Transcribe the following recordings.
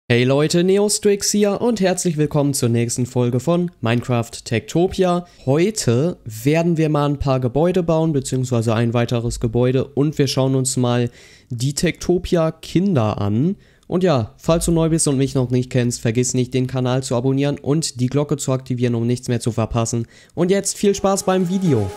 Hey Leute, Neostrix hier und herzlich willkommen zur nächsten Folge von Minecraft Techtopia. Heute werden wir mal ein paar Gebäude bauen, beziehungsweise ein weiteres Gebäude, und wir schauen uns mal die Techtopia Kinder an. Und ja, falls du neu bist und mich noch nicht kennst, vergiss nicht, den Kanal zu abonnieren und die Glocke zu aktivieren, um nichts mehr zu verpassen. Und jetzt viel Spaß beim Video.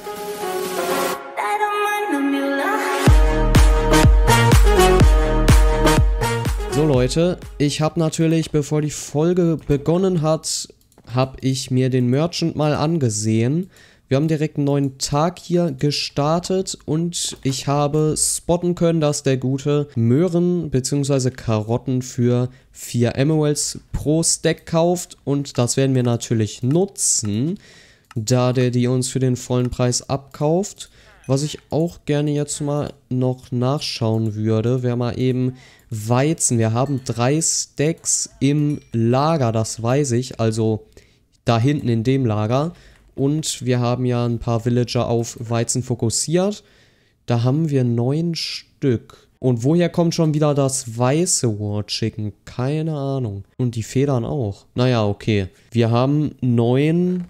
So Leute, ich habe natürlich, bevor die Folge begonnen hat, habe ich mir den Merchant mal angesehen. Wir haben direkt einen neuen Tag hier gestartet und ich habe spotten können, dass der gute Möhren bzw. Karotten für 4 Emeralds pro Stack kauft, und das werden wir natürlich nutzen, da der die uns für den vollen Preis abkauft. Was ich auch gerne jetzt mal noch nachschauen würde, wäre mal eben Weizen. Wir haben 3 Stacks im Lager, das weiß ich, also da hinten in dem Lager. Und wir haben ja ein paar Villager auf Weizen fokussiert. Da haben wir 9 Stück. Und woher kommt schon wieder das weiße War Chicken? Keine Ahnung. Und die Federn auch. Naja, okay. Wir haben 9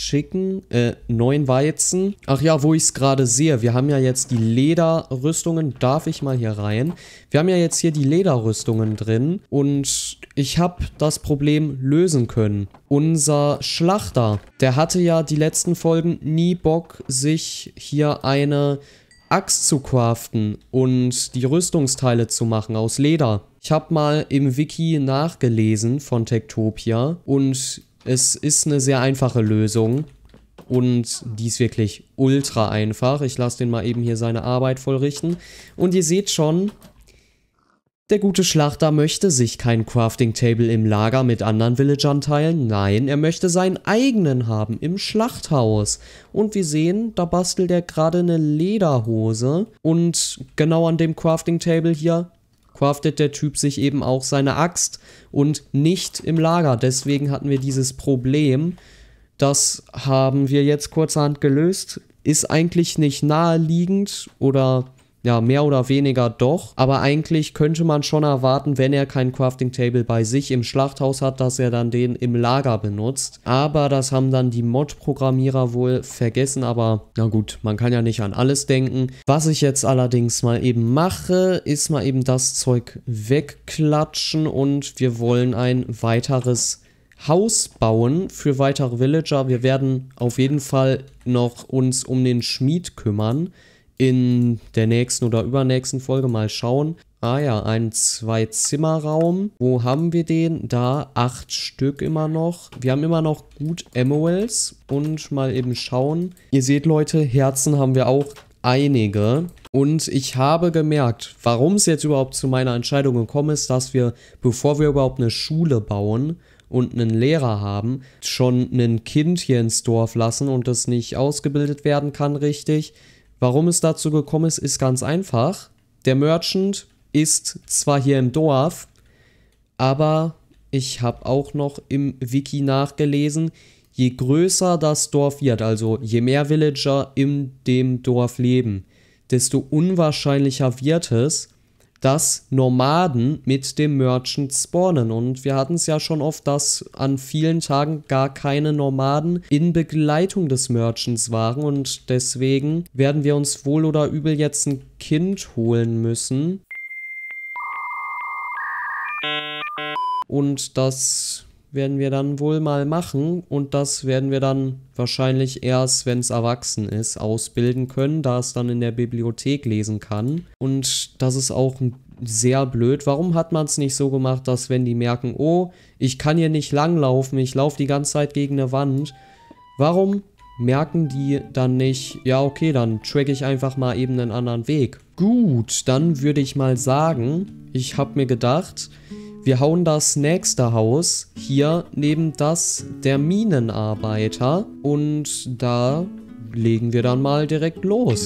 Weizen. Ach ja, wo ich es gerade sehe, wir haben ja jetzt die Lederrüstungen. Darf ich mal hier rein? Wir haben ja jetzt hier die Lederrüstungen drin und ich habe das Problem lösen können. Unser Schlachter, der hatte ja die letzten Folgen nie Bock, sich hier eine Axt zu craften und die Rüstungsteile zu machen aus Leder. Ich habe mal im Wiki nachgelesen von Techtopia und es ist eine sehr einfache Lösung und die ist wirklich ultra einfach. Ich lasse den mal eben hier seine Arbeit vollrichten. Und ihr seht schon, der gute Schlachter möchte sich kein Crafting Table im Lager mit anderen Villagern teilen. Nein, er möchte seinen eigenen haben im Schlachthaus. Und wir sehen, da bastelt er gerade eine Lederhose. Und genau an dem Crafting Table hier craftet der Typ sich eben auch seine Axt und nicht im Lager. Deswegen hatten wir dieses Problem. Das haben wir jetzt kurzerhand gelöst. Ist eigentlich nicht naheliegend oder ja, mehr oder weniger doch. Aber eigentlich könnte man schon erwarten, wenn er kein Crafting Table bei sich im Schlachthaus hat, dass er dann den im Lager benutzt. Aber das haben dann die Mod-Programmierer wohl vergessen. Aber na gut, man kann ja nicht an alles denken. Was ich jetzt allerdings mal eben mache, ist mal eben das Zeug wegklatschen. Und wir wollen ein weiteres Haus bauen für weitere Villager. Wir werden auf jeden Fall noch uns um den Schmied kümmern. In der nächsten oder übernächsten Folge mal schauen. Ah ja, ein 2-Zimmer-Raum. Wo haben wir den? Da 8 Stück immer noch. Wir haben immer noch gut Emeralds. Und mal eben schauen. Ihr seht Leute, Herzen haben wir auch einige. Und ich habe gemerkt, warum es jetzt überhaupt zu meiner Entscheidung gekommen ist, dass wir, bevor wir überhaupt eine Schule bauen und einen Lehrer haben, schon ein Kind hier ins Dorf lassen und das nicht ausgebildet werden kann richtig. Warum es dazu gekommen ist, ist ganz einfach. Der Merchant ist zwar hier im Dorf, aber ich habe auch noch im Wiki nachgelesen, je größer das Dorf wird, also je mehr Villager in dem Dorf leben, desto unwahrscheinlicher wird es, dass Nomaden mit dem Merchant spawnen. Und wir hatten es ja schon oft, dass an vielen Tagen gar keine Nomaden in Begleitung des Merchants waren. Und deswegen werden wir uns wohl oder übel jetzt ein Kind holen müssen. Und das werden wir dann wohl mal machen. Und das werden wir dann wahrscheinlich erst, wenn es erwachsen ist, ausbilden können, da es dann in der Bibliothek lesen kann. Und das ist auch sehr blöd. Warum hat man es nicht so gemacht, dass wenn die merken, oh, ich kann hier nicht langlaufen, ich laufe die ganze Zeit gegen eine Wand. Warum merken die dann nicht, ja okay, dann tracke ich einfach mal eben einen anderen Weg. Gut, dann würde ich mal sagen, ich habe mir gedacht, wir hauen das nächste Haus hier neben das der Minenarbeiter und da legen wir dann mal direkt los.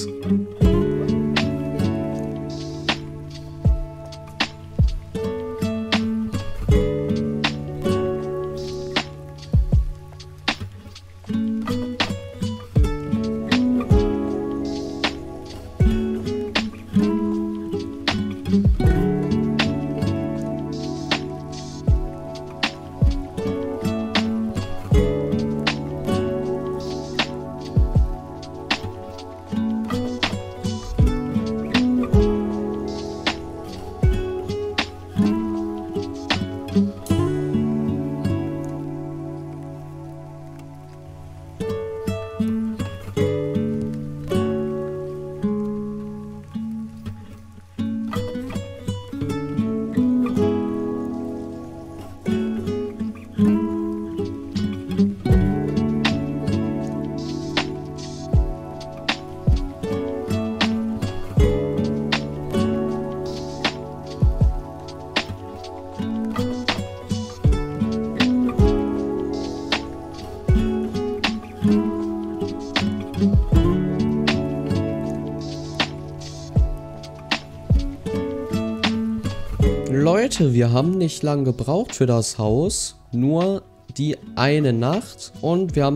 Leute, wir haben nicht lange gebraucht für das Haus, nur die eine Nacht und wir haben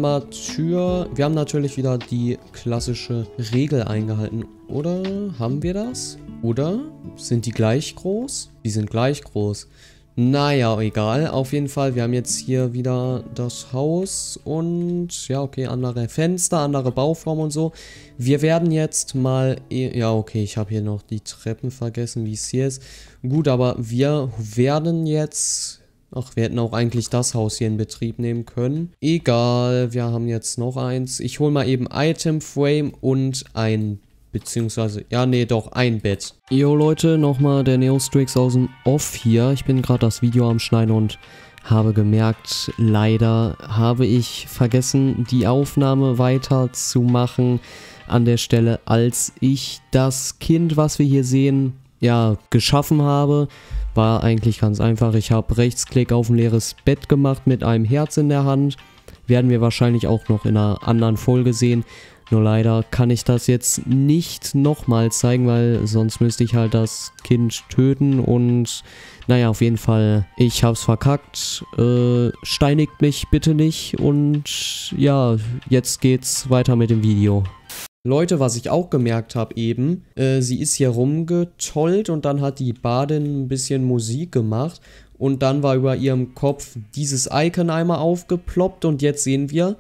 natürlich wieder die klassische Regel eingehalten. Oder haben wir das? Oder sind die gleich groß? Die sind gleich groß. Naja, egal. Auf jeden Fall, wir haben jetzt hier wieder das Haus und ja, okay, andere Fenster, andere Bauform und so. Wir werden jetzt mal, ja, okay, ich habe hier noch die Treppen vergessen, wie es hier ist. Gut, aber wir werden jetzt, ach, wir hätten auch eigentlich das Haus hier in Betrieb nehmen können. Egal, wir haben jetzt noch eins. Ich hole mal eben Item Frame und ein beziehungsweise, ja, nee, doch, ein Bett. Jo, Leute, nochmal der Neostrix aus dem Off hier. Ich bin gerade das Video am Schneiden und habe gemerkt, leider habe ich vergessen, die Aufnahme weiterzumachen an der Stelle, als ich das Kind, was wir hier sehen, ja, geschaffen habe. War eigentlich ganz einfach. Ich habe Rechtsklick auf ein leeres Bett gemacht mit einem Herz in der Hand. Werden wir wahrscheinlich auch noch in einer anderen Folge sehen. Nur leider kann ich das jetzt nicht nochmal zeigen, weil sonst müsste ich halt das Kind töten und naja, auf jeden Fall, ich hab's verkackt. Steinigt mich bitte nicht und ja, jetzt geht's weiter mit dem Video. Leute, was ich auch gemerkt habe eben, sie ist hier rumgetollt und dann hat die Badin ein bisschen Musik gemacht und dann war über ihrem Kopf dieses Icon einmal aufgeploppt und jetzt sehen wir,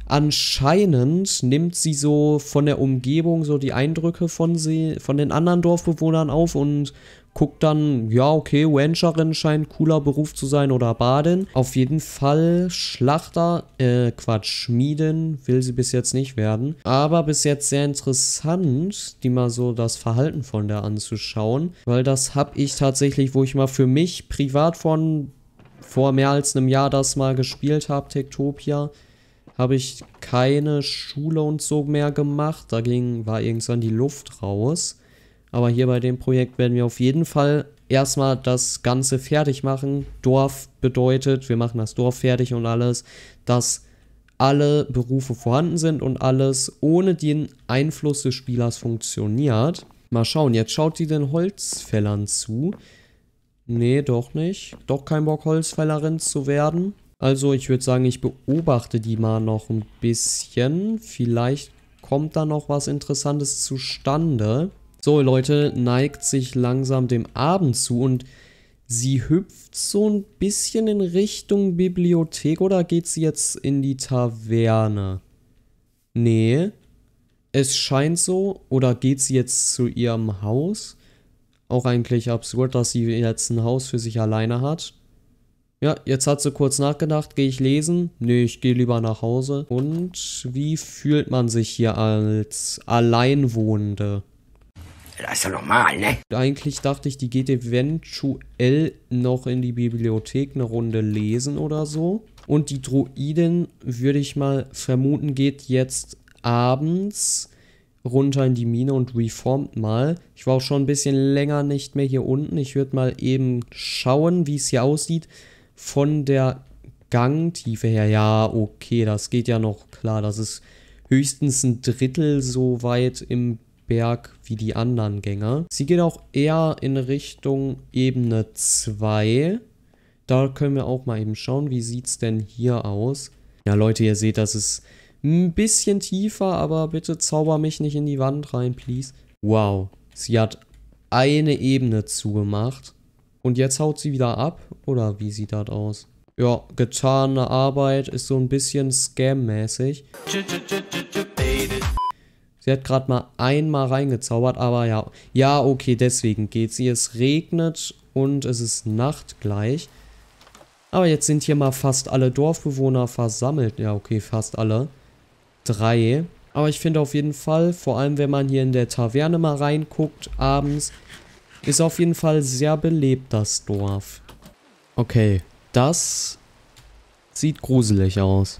anscheinend nimmt sie so von der Umgebung so die Eindrücke von den anderen Dorfbewohnern auf und guckt dann, ja okay, Rancherin scheint cooler Beruf zu sein oder Badin. Auf jeden Fall Schlachter, Schmiedin will sie bis jetzt nicht werden. Aber bis jetzt sehr interessant, die mal so das Verhalten von der anzuschauen. Weil das habe ich tatsächlich, wo ich mal für mich privat vor mehr als einem Jahr das mal gespielt habe, Techtopia, habe ich keine Schule und so mehr gemacht. War irgendwann die Luft raus. Aber hier bei dem Projekt werden wir auf jeden Fall erstmal das Ganze fertig machen. Dorf bedeutet, wir machen das Dorf fertig und alles, dass alle Berufe vorhanden sind und alles ohne den Einfluss des Spielers funktioniert. Mal schauen, jetzt schaut sie den Holzfällern zu. Nee, doch nicht. Doch kein Bock, Holzfällerin zu werden. Also ich würde sagen, ich beobachte die mal noch ein bisschen. Vielleicht kommt da noch was Interessantes zustande. So, Leute, neigt sich langsam dem Abend zu und sie hüpft so ein bisschen in Richtung Bibliothek oder geht sie jetzt in die Taverne? Nee, es scheint so. Oder geht sie jetzt zu ihrem Haus? Auch eigentlich absurd, dass sie jetzt ein Haus für sich alleine hat. Ja, jetzt hat sie kurz nachgedacht, gehe ich lesen? Nee, ich gehe lieber nach Hause. Und wie fühlt man sich hier als Alleinwohnende? Das ist ja normal, ne? Eigentlich dachte ich, die geht eventuell noch in die Bibliothek eine Runde lesen oder so. Und die Druidin, würde ich mal vermuten, geht jetzt abends runter in die Mine und reformt mal. Ich war auch schon ein bisschen länger nicht mehr hier unten. Ich würde mal eben schauen, wie es hier aussieht. Von der Gangtiefe her, ja, okay, das geht ja noch klar. Das ist höchstens ein Drittel so weit im Berg wie die anderen Gänge. Sie geht auch eher in Richtung Ebene 2. Da können wir auch mal eben schauen, wie sieht es denn hier aus. Ja, Leute, ihr seht, das ist ein bisschen tiefer, aber bitte zauber mich nicht in die Wand rein, please. Wow, sie hat eine Ebene zugemacht. Und jetzt haut sie wieder ab? Oder wie sieht das aus? Ja, getane Arbeit ist so ein bisschen Scam-mäßig. Sie hat gerade mal einmal reingezaubert, aber ja. Ja, okay, deswegen geht sie. Es regnet und es ist Nacht gleich. Aber jetzt sind hier mal fast alle Dorfbewohner versammelt. Ja, okay, fast alle. 3. Aber ich finde auf jeden Fall, vor allem wenn man hier in der Taverne mal reinguckt, abends, ist auf jeden Fall sehr belebt, das Dorf. Okay, das sieht gruselig aus.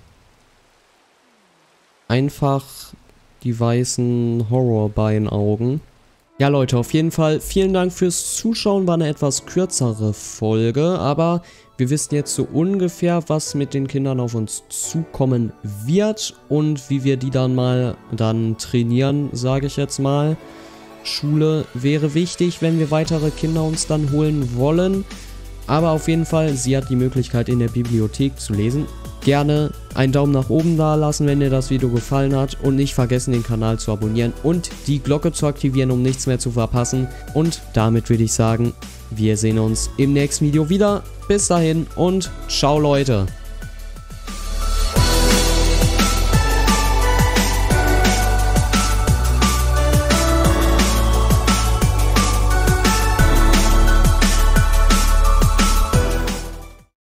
Einfach die weißen Horrorbeinaugen. Ja Leute, auf jeden Fall vielen Dank fürs Zuschauen. War eine etwas kürzere Folge, aber wir wissen jetzt so ungefähr, was mit den Kindern auf uns zukommen wird und wie wir die dann trainieren, sage ich jetzt mal. Schule wäre wichtig, wenn wir weitere Kinder uns dann holen wollen. Aber auf jeden Fall, sie hat die Möglichkeit in der Bibliothek zu lesen. Gerne einen Daumen nach oben da lassen, wenn dir das Video gefallen hat. Und nicht vergessen, den Kanal zu abonnieren und die Glocke zu aktivieren, um nichts mehr zu verpassen. Und damit würde ich sagen, wir sehen uns im nächsten Video wieder. Bis dahin und ciao Leute.